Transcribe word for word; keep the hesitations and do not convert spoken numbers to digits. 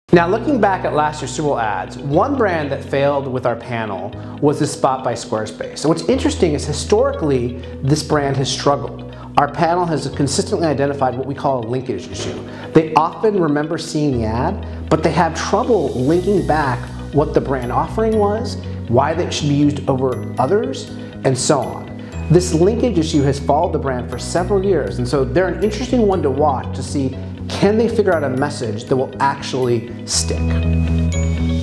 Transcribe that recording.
Now, looking back at last year's Super Bowl ads, one brand that failed with our panel was the spot by Squarespace. And what's interesting is historically, this brand has struggled. Our panel has consistently identified what we call a linkage issue. They often remember seeing the ad, but they have trouble linking back what the brand offering was, why they should be used over others, and so on. This linkage issue has followed the brand for several years, and so they're an interesting one to watch to see, can they figure out a message that will actually stick?